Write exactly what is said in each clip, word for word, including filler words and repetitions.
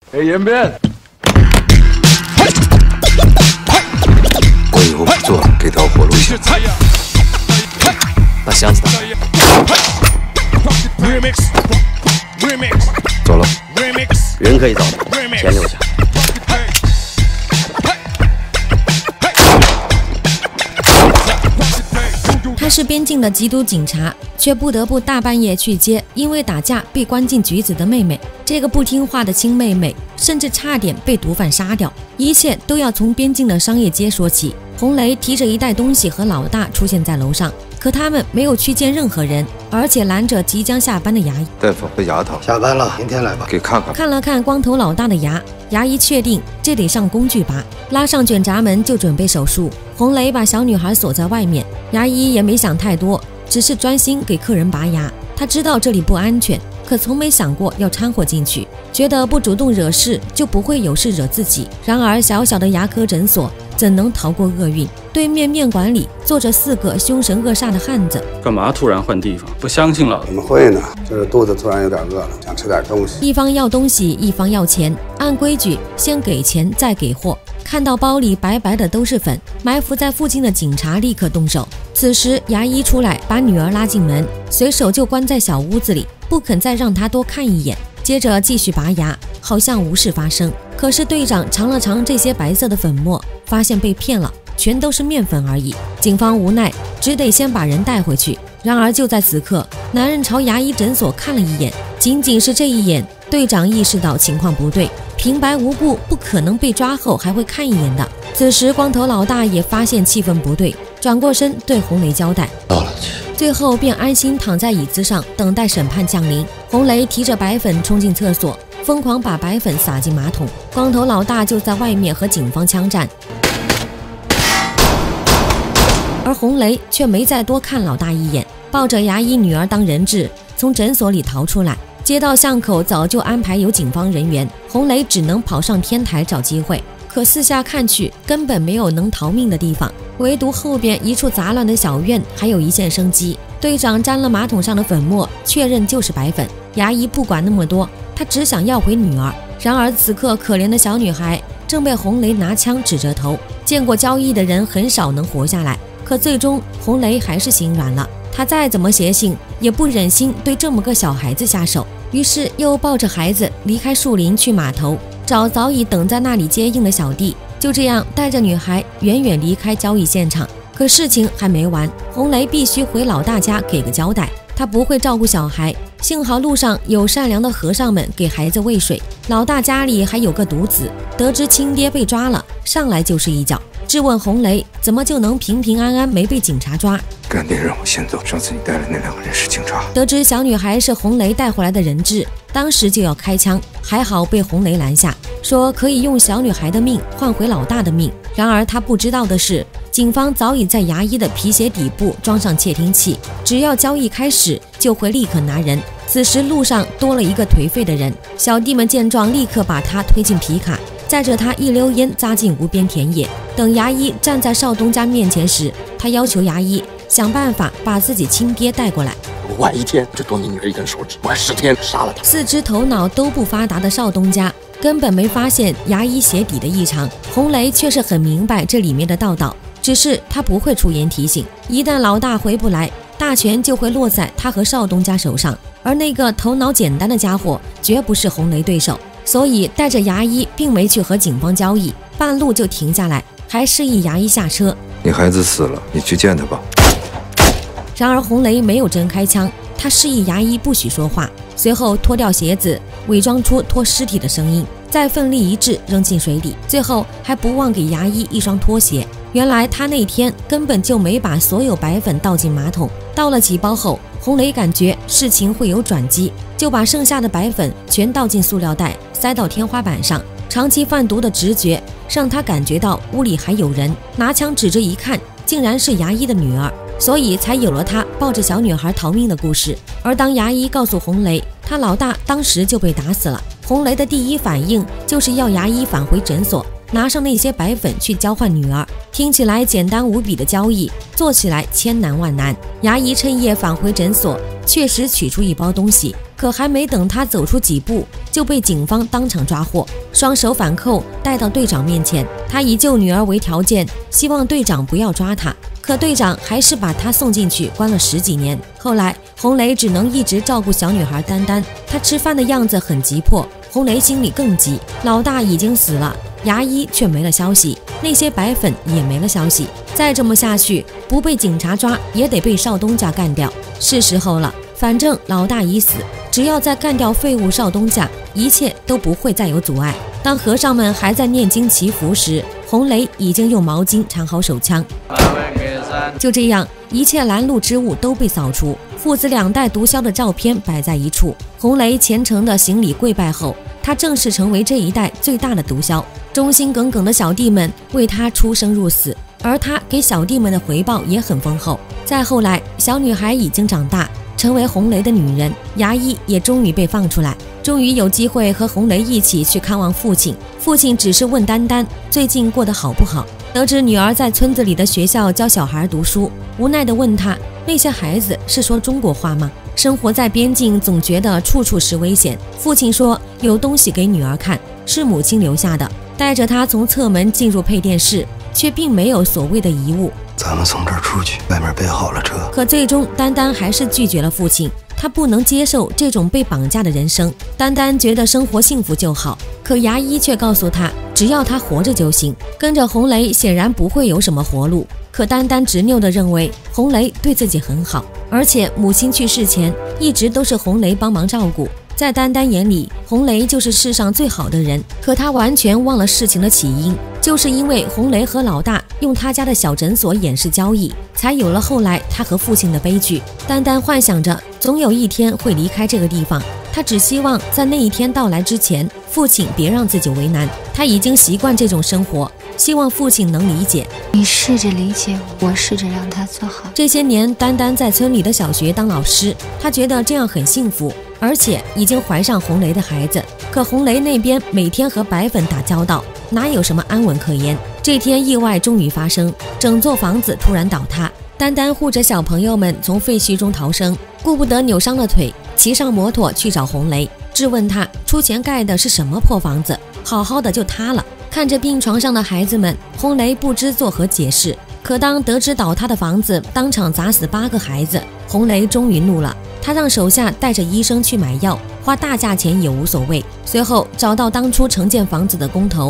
哎，延边， 我以后不做了，给条活路行。 把箱子打开。 走了， 人可以走，钱留下。 他是边境的缉毒警察，却不得不大半夜去接因为打架被关进局子的妹妹。这个不听话的亲妹妹，甚至差点被毒贩杀掉。一切都要从边境的商业街说起。红雷提着一袋东西和老大出现在楼上，可他们没有去见任何人，而且拦着即将下班的牙医。 大夫，这牙套下班了，明天来吧。 给看看。 看了看光头老大的牙，牙医确定这得上工具拔，拉上卷闸门就准备手术。红雷把小女孩锁在外面，牙医也没想太多，只是专心给客人拔牙。他知道这里不安全，可从没想过要掺和进去，觉得不主动惹事就不会有事惹自己。然而小小的牙科诊所怎能逃过厄运？对面面馆里坐着四个凶神恶煞的汉子。 干嘛突然换地方？不相信了？ 怎么会呢？就是肚子突然有点饿了，想吃点东西。 一方要东西，一方要钱，按规矩先给钱再给货。看到包里白白的都是粉，埋伏在附近的警察立刻动手。此时牙医出来把女儿拉进门，随手就关在小屋子里，不肯再让她多看一眼。接着继续拔牙，好像无事发生。可是队长尝了尝这些白色的粉末，发现被骗了，全都是面粉而已。警方无奈，只得先把人带回去。然而就在此刻，男人朝牙医诊所看了一眼，仅仅是这一眼，队长意识到情况不对，平白无故不可能被抓后还会看一眼的。此时光头老大也发现气氛不对，转过身对红雷交代， 到了去。 最后便安心躺在椅子上等待审判降临。红雷提着白粉冲进厕所，疯狂把白粉撒进马桶。光头老大就在外面和警方枪战，而红雷却没再多看老大一眼，抱着牙医女儿当人质从诊所里逃出来。街道巷口早就安排有警方人员，红雷只能跑上天台找机会。可四下看去，根本没有能逃命的地方，唯独后边一处杂乱的小院还有一线生机。队长沾了马桶上的粉末，确认就是白粉。牙医不管那么多，他只想要回女儿。然而此刻可怜的小女孩正被红雷拿枪指着头，见过交易的人很少能活下来。可最终红雷还是心软了，他再怎么邪性也不忍心对这么个小孩子下手，于是又抱着孩子离开树林去码头找早已等在那里接应的小弟。就这样带着女孩远远离开交易现场。可事情还没完，红雷必须回老大家给个交代，他不会照顾小孩，幸好路上有善良的和尚们给孩子喂水。老大家里还有个独子，得知亲爹被抓了，上来就是一脚，质问红雷怎么就能平平安安没被警察抓。 干爹让我先走，上次你带的那两个人是警察。 得知小女孩是红雷带回来的人质，当时就要开枪，还好被红雷拦下，说可以用小女孩的命换回老大的命。然而他不知道的是，警方早已在牙医的皮鞋底部装上窃听器，只要交易开始就会立刻拿人。此时路上多了一个颓废的人，小弟们见状立刻把他推进皮卡，载着他一溜烟扎进无边田野。等牙医站在少东家面前时，他要求牙医想办法把自己亲爹带过来。 我晚一天就剁你女儿一根手指，晚十天杀了她。 四肢头脑都不发达的少东家根本没发现牙医鞋底的异常，红雷却是很明白这里面的道道，只是他不会出言提醒。一旦老大回不来，大权就会落在他和少东家手上，而那个头脑简单的家伙绝不是红雷对手，所以带着牙医并没去和警方交易，半路就停下来，还示意牙医下车。 你孩子死了，你去见他吧。 然而红雷没有真开枪，他示意牙医不许说话，随后脱掉鞋子，伪装出拖尸体的声音，再奋力一掷扔进水里，最后还不忘给牙医一双拖鞋。原来他那天根本就没把所有白粉倒进马桶，倒了几包后，红雷感觉事情会有转机，就把剩下的白粉全倒进塑料袋，塞到天花板上。长期贩毒的直觉让他感觉到屋里还有人，拿枪指着一看，竟然是牙医的女儿，所以才有了他抱着小女孩逃命的故事。而当牙医告诉红雷他老大当时就被打死了，红雷的第一反应就是要牙医返回诊所，拿上那些白粉去交换女儿。听起来简单无比的交易，做起来千难万难。牙医趁夜返回诊所，确实取出一包东西， 可还没等他走出几步，就被警方当场抓获，双手反扣带到队长面前。他以救女儿为条件，希望队长不要抓他，可队长还是把他送进去关了十几年。后来红雷只能一直照顾小女孩丹丹，她吃饭的样子很急迫，红雷心里更急。老大已经死了，牙医却没了消息，那些白粉也没了消息。再这么下去，不被警察抓也得被少东家干掉。是时候了，反正老大已死，只要再干掉废物少东家，一切都不会再有阻碍。当和尚们还在念经祈福时，红雷已经用毛巾缠好手枪。就这样，一切拦路之物都被扫除，父子两代毒枭的照片摆在一处。红雷虔诚的行礼跪拜后，他正式成为这一代最大的毒枭。忠心耿耿的小弟们为他出生入死，而他给小弟们的回报也很丰厚。再后来，小女孩已经长大，成为红雷的女人，牙医也终于被放出来，终于有机会和红雷一起去看望父亲。父亲只是问丹丹最近过得好不好，得知女儿在村子里的学校教小孩读书，无奈地问他，那些孩子是说中国话吗？生活在边境，总觉得处处是危险。父亲说有东西给女儿看，是母亲留下的，带着她从侧门进入配电室，却并没有所谓的遗物。 咱们从这儿出去，外面备好了车。 可最终丹丹还是拒绝了父亲，她不能接受这种被绑架的人生。丹丹觉得生活幸福就好，可牙医却告诉她，只要她活着就行。跟着红雷显然不会有什么活路，可丹丹执拗地认为红雷对自己很好，而且母亲去世前一直都是红雷帮忙照顾。在丹丹眼里，红雷就是世上最好的人，可她完全忘了事情的起因，就是因为红雷和老大用他家的小诊所掩饰交易，才有了后来他和父亲的悲剧。丹丹幻想着总有一天会离开这个地方，她只希望在那一天到来之前，父亲别让自己为难。她已经习惯这种生活，希望父亲能理解。 你试着理解我，我试着让他做好。 这些年，丹丹在村里的小学当老师，她觉得这样很幸福，而且已经怀上红雷的孩子。可红雷那边每天和白粉打交道，哪有什么安稳可言？这天意外终于发生，整座房子突然倒塌。丹丹护着小朋友们从废墟中逃生，顾不得扭伤了腿，骑上摩托去找红雷，质问他出钱盖的是什么破房子，好好的就塌了。看着病床上的孩子们，红雷不知作何解释。可当得知倒塌的房子当场砸死八个孩子，红雷终于怒了。他让手下带着医生去买药，花大价钱也无所谓。随后找到当初承建房子的工头，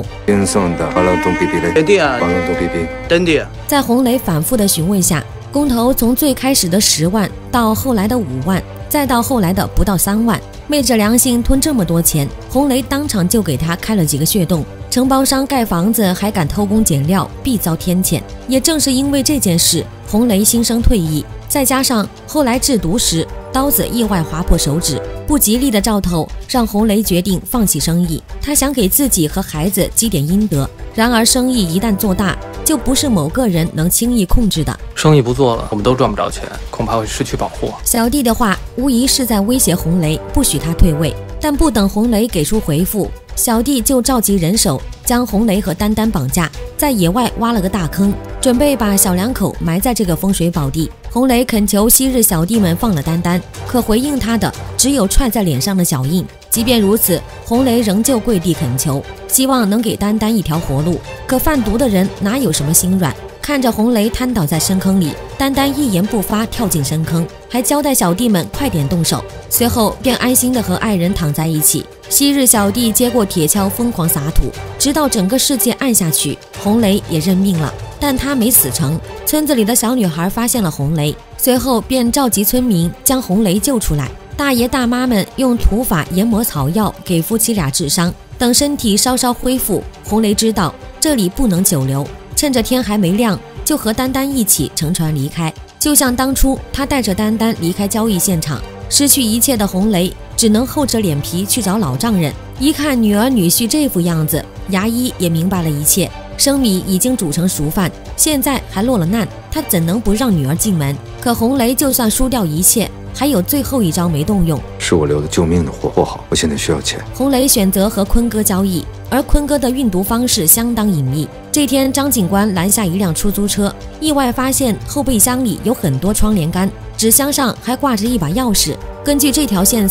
在红雷反复的询问下，工头从最开始的十万到后来的五万，再到后来的不到三万，昧着良心吞这么多钱，红雷当场就给他开了几个血洞。承包商盖房子还敢偷工减料，必遭天谴。也正是因为这件事，红雷心生退意，再加上后来制毒时刀子意外划破手指，不吉利的兆头让红雷决定放弃生意。他想给自己和孩子积点阴德，然而生意一旦做大，就不是某个人能轻易控制的。 生意不做了，我们都赚不着钱，恐怕会失去保护。 小弟的话无疑是在威胁红雷，不许他退位。但不等红雷给出回复，小弟就召集人手将红雷和丹丹绑架，在野外挖了个大坑，准备把小两口埋在这个风水宝地。红雷恳求昔日小弟们放了丹丹，可回应他的只有踹在脸上的脚印。即便如此，红雷仍旧跪地恳求，希望能给丹丹一条活路。可贩毒的人哪有什么心软？看着红雷瘫倒在深坑里，丹丹一言不发跳进深坑，还交代小弟们快点动手，随后便安心的和爱人躺在一起。昔日小弟接过铁锹疯狂撒土，直到整个世界暗下去，红雷也认命了。但他没死成，村子里的小女孩发现了红雷，随后便召集村民将红雷救出来。大爷大妈们用土法研磨草药给夫妻俩治伤，等身体稍稍恢复，红雷知道这里不能久留，趁着天还没亮，就和丹丹一起乘船离开。就像当初他带着丹丹离开交易现场，失去一切的红雷只能厚着脸皮去找老丈人。一看女儿女婿这副样子，牙医也明白了一切。生米已经煮成熟饭，现在还落了难，他怎能不让女儿进门？可红雷就算输掉一切，还有最后一招没动用， 是我留的救命的货，货好，我现在需要钱。 红雷选择和坤哥交易，而坤哥的运毒方式相当隐秘。这天，张警官拦下一辆出租车，意外发现后备箱里有很多窗帘杆，纸箱上还挂着一把钥匙。根据这条线索，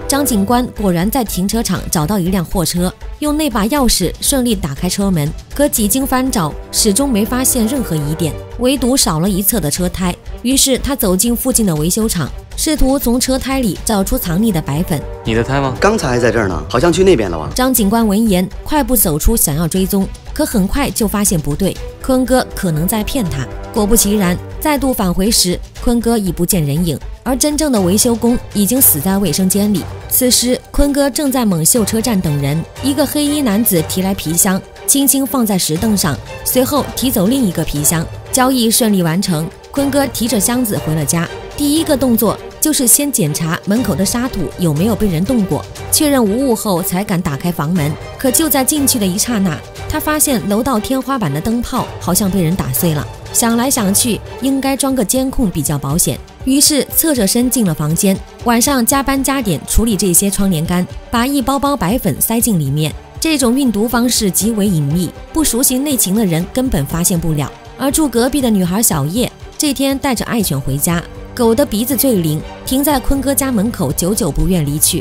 张警官果然在停车场找到一辆货车，用那把钥匙顺利打开车门，可几经翻找，始终没发现任何疑点，唯独少了一侧的车胎。于是他走进附近的维修厂，试图从车胎里找出藏匿的白粉。 你的胎吗？ 刚才还在这儿呢，好像去那边了吧？ 张警官闻言，快步走出，想要追踪，可很快就发现不对，坤哥可能在骗他。果不其然，再度返回时，坤哥已不见人影，而真正的维修工已经死在卫生间里。此时，坤哥正在猛秀车站等人，一个黑衣男子提来皮箱，轻轻放在石凳上，随后提走另一个皮箱，交易顺利完成。坤哥提着箱子回了家，第一个动作就是先检查门口的沙土有没有被人动过，确认无误后才敢打开房门。可就在进去的一刹那，他发现楼道天花板的灯泡好像被人打碎了，想来想去，应该装个监控比较保险，于是侧着身进了房间。晚上加班加点处理这些窗帘干，把一包包白粉塞进里面。这种运毒方式极为隐秘，不熟悉内情的人根本发现不了。而住隔壁的女孩小叶这天带着爱犬回家，狗的鼻子最灵，停在坤哥家门口，久久不愿离去。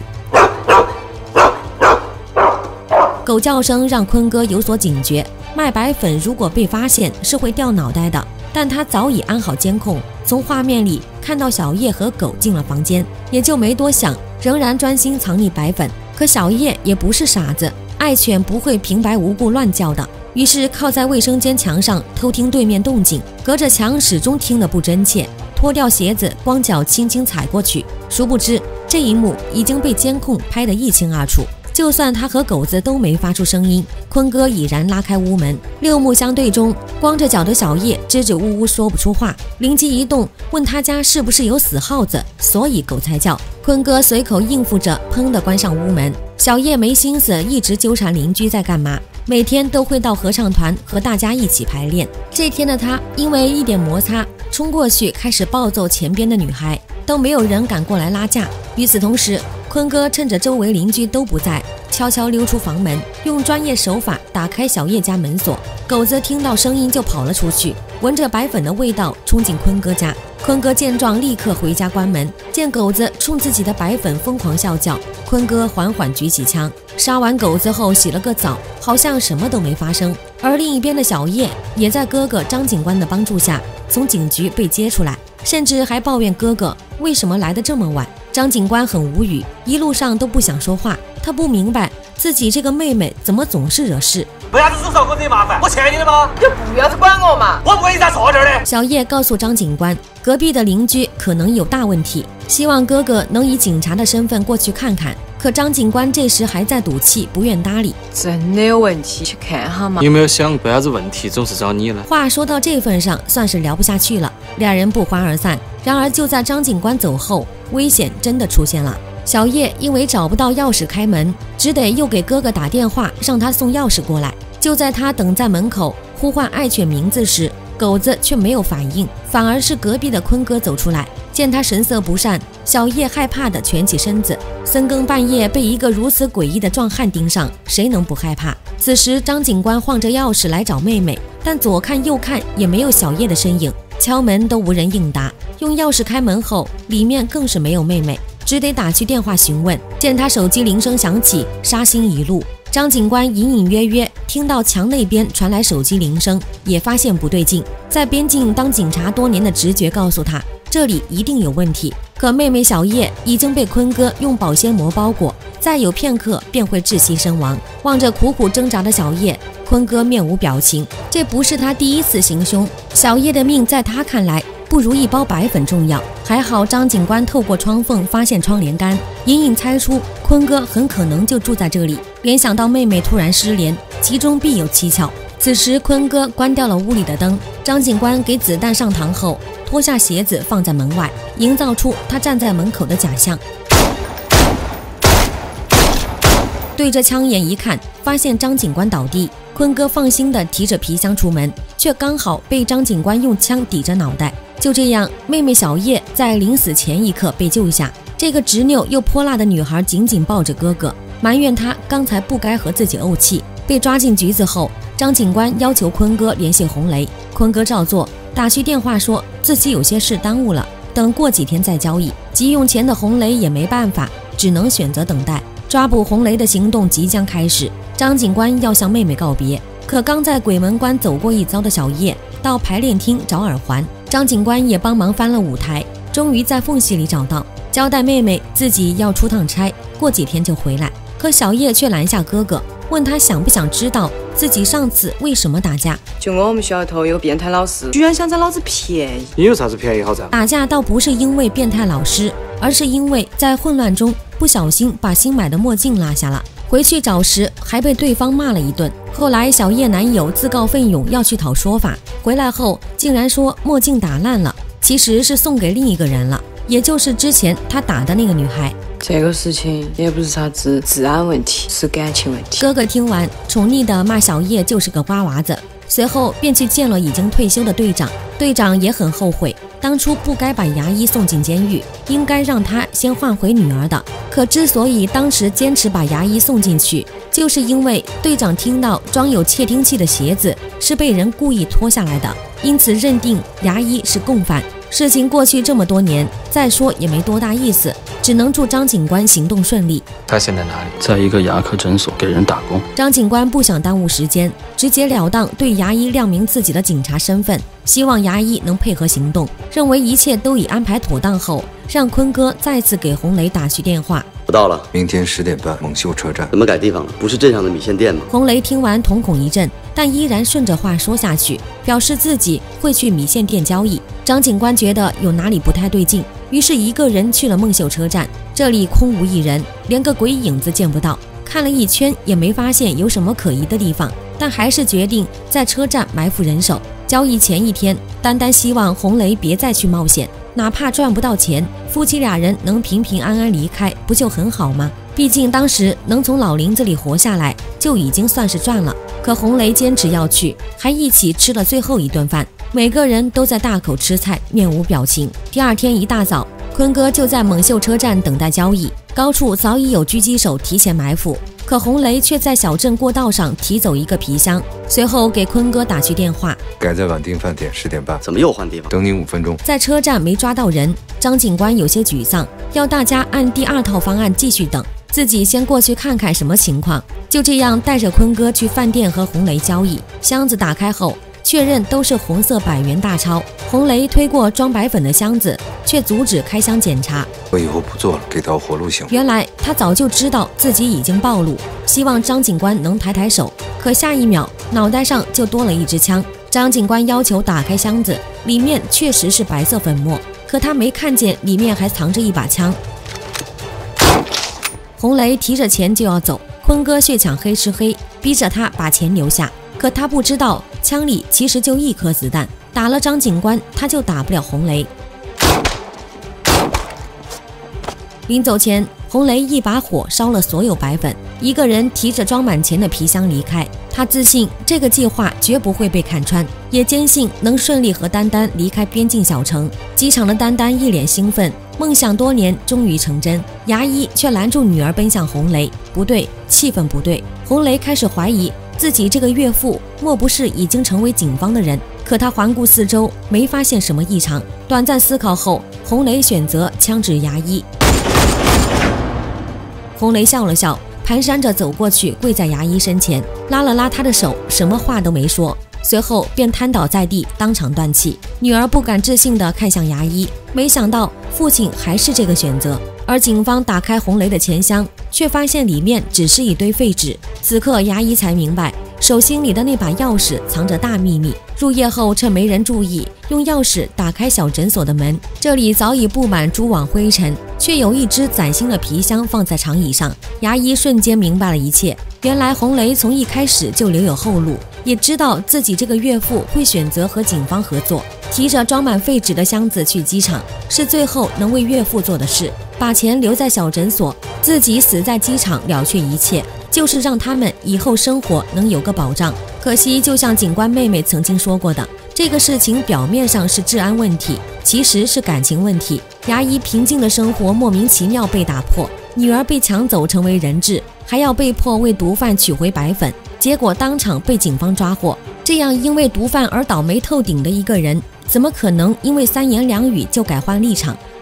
狗叫声让坤哥有所警觉，卖白粉如果被发现是会掉脑袋的，但他早已安好监控，从画面里看到小叶和狗进了房间，也就没多想，仍然专心藏匿白粉。可小叶也不是傻子，爱犬不会平白无故乱叫的，于是靠在卫生间墙上偷听对面动静，隔着墙始终听得不真切，脱掉鞋子光脚轻轻踩过去。殊不知这一幕已经被监控拍得一清二楚，就算他和狗子都没发出声音，坤哥已然拉开屋门。六目相对中，光着脚的小叶支支吾吾说不出话，灵机一动问他家是不是有死耗子，所以狗才叫。坤哥随口应付着，砰地关上屋门。小叶没心思一直纠缠邻居在干嘛，每天都会到合唱团和大家一起排练。这天的他因为一点摩擦冲过去开始暴揍前边的女孩，都没有人敢过来拉架。与此同时，坤哥趁着周围邻居都不在，悄悄溜出房门，用专业手法打开小叶家门锁。狗子听到声音就跑了出去，闻着白粉的味道冲进坤哥家。坤哥见状立刻回家关门，见狗子冲自己的白粉疯狂笑叫，坤哥缓缓举起枪，杀完狗子后洗了个澡，好像什么都没发生。而另一边的小叶也在哥哥张警官的帮助下从警局被接出来，甚至还抱怨哥哥为什么来得这么晚。张警官很无语，一路上都不想说话，他不明白自己这个妹妹怎么总是惹事。 为啥子总是要给我惹麻烦？我欠你的吗？就不要去管我嘛！我不管你咋坐这儿的。 小叶告诉张警官，隔壁的邻居可能有大问题，希望哥哥能以警察的身份过去看看。可张警官这时还在赌气，不愿搭理。 真的有问题，去看哈嘛。 有没有想为啥子问题总是找你呢？ 话说到这份上，算是聊不下去了，俩人不欢而散。然而就在张警官走后，危险真的出现了。小叶因为找不到钥匙开门，只得又给哥哥打电话，让他送钥匙过来。就在他等在门口呼唤爱犬名字时，狗子却没有反应，反而是隔壁的坤哥走出来。见他神色不善，小叶害怕地蜷起身子。深更半夜被一个如此诡异的壮汉盯上，谁能不害怕？此时张警官晃着钥匙来找妹妹，但左看右看也没有小叶的身影，敲门都无人应答。用钥匙开门后，里面更是没有妹妹，只得打去电话询问。见他手机铃声响起，杀心一路。张警官隐隐约约听到墙那边传来手机铃声，也发现不对劲。在边境当警察多年的直觉告诉他，这里一定有问题。可妹妹小叶已经被坤哥用保鲜膜包裹，再有片刻便会窒息身亡。望着苦苦挣扎的小叶，坤哥面无表情。这不是他第一次行凶，小叶的命在他看来不如一包白粉重要。还好张警官透过窗缝发现窗帘干，隐隐猜出坤哥很可能就住在这里。联想到妹妹突然失联，其中必有蹊跷。此时坤哥关掉了屋里的灯，张警官给子弹上膛后，脱下鞋子放在门外，营造出他站在门口的假象。对着枪眼一看，发现张警官倒地，坤哥放心地提着皮箱出门，却刚好被张警官用枪抵着脑袋。就这样，妹妹小叶在临死前一刻被救下。这个执拗又泼辣的女孩紧紧抱着哥哥，埋怨他刚才不该和自己怄气。被抓进局子后，张警官要求坤哥联系红雷，坤哥照做，打去电话说自己有些事耽误了，等过几天再交易。急用钱的红雷也没办法， 只能选择等待。抓捕红雷的行动即将开始，张警官要向妹妹告别，可刚在鬼门关走过一遭的小叶到排练厅找耳环，张警官也帮忙翻了舞台，终于在缝隙里找到，交代妹妹自己要出趟差，过几天就回来。可小叶却拦下哥哥，问他想不想知道自己上次为什么打架。 就我们学校头有个变态老师，居然想占老子便宜。 你有啥子便宜好占？ 打架倒不是因为变态老师，而是因为在混乱中不小心把新买的墨镜落下了，回去找时还被对方骂了一顿。后来小叶男友自告奋勇要去讨说法，回来后竟然说墨镜打烂了，其实是送给另一个人了，也就是之前他打的那个女孩。 这个事情也不是啥子治安问题，是感情问题。 哥哥听完，宠溺地骂小叶就是个瓜娃子，随后便去见了已经退休的队长。队长也很后悔，当初不该把牙医送进监狱，应该让他先换回女儿的。可之所以当时坚持把牙医送进去，就是因为队长听到装有窃听器的鞋子是被人故意脱下来的，因此认定牙医是共犯。事情过去这么多年，再说也没多大意思，只能祝张警官行动顺利。 他现在哪里？在一个牙科诊所给人打工。 张警官不想耽误时间，直截了当对牙医亮明自己的警察身份，希望牙医能配合行动。认为一切都已安排妥当后，让坤哥再次给红雷打去电话。 我到了， 明天十点半，蒙秀车站。 怎么改地方了？不是镇上的米线店吗？ 红雷听完瞳孔一震，但依然顺着话说下去，表示自己会去米线店交易。张警官觉得有哪里不太对劲，于是一个人去了孟秀车站，这里空无一人，连个鬼影子见不到。看了一圈也没发现有什么可疑的地方，但还是决定在车站埋伏人手。交易前一天，单单希望红雷别再去冒险，哪怕赚不到钱，夫妻俩人能平平安安离开，不就很好吗？毕竟当时能从老林子里活下来，就已经算是赚了。可红雷坚持要去，还一起吃了最后一顿饭，每个人都在大口吃菜，面无表情。第二天一大早，坤哥就在蒙秀车站等待交易，高处早已有狙击手提前埋伏。可红雷却在小镇过道上提走一个皮箱，随后给坤哥打去电话， 改在晚定饭点十点半。 怎么又换地方？ 等你五分钟。 在车站没抓到人，张警官有些沮丧，要大家按第二套方案继续等，自己先过去看看什么情况。就这样带着坤哥去饭店和红雷交易。箱子打开后，确认都是红色百元大钞。红雷推过装白粉的箱子，却阻止开箱检查。 我以后不做了，给条活路行。 原来他早就知道自己已经暴露，希望张警官能抬抬手。可下一秒，脑袋上就多了一支枪。张警官要求打开箱子，里面确实是白色粉末，可他没看见里面还藏着一把枪。红雷提着钱就要走，坤哥血抢黑吃黑，逼着他把钱留下。可他不知道，枪里其实就一颗子弹，打了张警官，他就打不了红雷。临走前，红雷一把火烧了所有白粉，一个人提着装满钱的皮箱离开。他自信这个计划绝不会被看穿，也坚信能顺利和丹丹离开边境小城。机场的丹丹一脸兴奋，梦想多年终于成真。牙医却拦住女儿奔向红雷，不对，气氛不对。红雷开始怀疑自己这个岳父莫不是已经成为警方的人，可他环顾四周，没发现什么异常。短暂思考后，红雷选择枪指牙医。红雷笑了笑，蹒跚着走过去，跪在牙医身前，拉了拉他的手，什么话都没说，随后便瘫倒在地，当场断气。女儿不敢置信地看向牙医，没想到父亲还是这个选择。而警方打开红雷的钱箱，却发现里面只是一堆废纸。此刻牙医才明白，手心里的那把钥匙藏着大秘密。入夜后趁没人注意，用钥匙打开小诊所的门，这里早已布满蛛网灰尘，却有一只崭新的皮箱放在长椅上。牙医瞬间明白了一切，原来红雷从一开始就留有后路，也知道自己这个岳父会选择和警方合作。提着装满废纸的箱子去机场，是最后能为岳父做的事。把钱留在小诊所，自己死在机场了却一切，就是让他们以后生活能有个保障。可惜就像警官妹妹曾经说过的，这个事情表面上是治安问题，其实是感情问题。牙医平静的生活莫名其妙被打破，女儿被抢走成为人质，还要被迫为毒贩取回白粉，结果当场被警方抓获。这样因为毒贩而倒霉透顶的一个人，怎么可能因为三言两语就改换立场？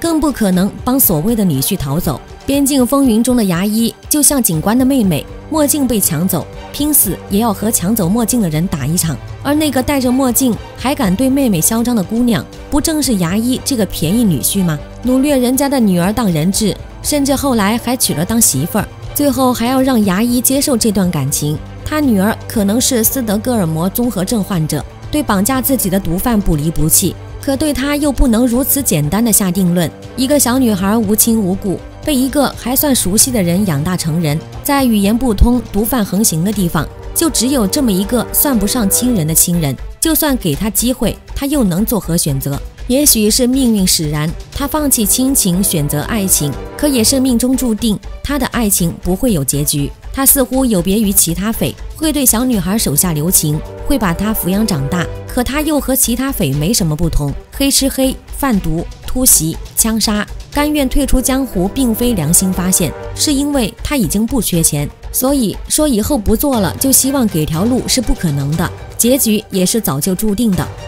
更不可能帮所谓的女婿逃走。边境风云中的牙医就像警官的妹妹，墨镜被抢走，拼死也要和抢走墨镜的人打一场。而那个戴着墨镜还敢对妹妹嚣张的姑娘，不正是牙医这个便宜女婿吗？掳掠人家的女儿当人质，甚至后来还娶了当媳妇儿，最后还要让牙医接受这段感情。他女儿可能是斯德哥尔摩综合症患者，对绑架自己的毒贩不离不弃，可对他又不能如此简单的下定论。一个小女孩无亲无故，被一个还算熟悉的人养大成人，在语言不通、毒贩横行的地方，就只有这么一个算不上亲人的亲人。就算给他机会，他又能作何选择？也许是命运使然，他放弃亲情，选择爱情，可也是命中注定，他的爱情不会有结局。他似乎有别于其他匪，会对小女孩手下留情，会把她抚养长大，可他又和其他匪没什么不同，黑吃黑，贩毒、突袭、枪杀，甘愿退出江湖并非良心发现，是因为他已经不缺钱。所以说以后不做了就希望给条路是不可能的，结局也是早就注定的。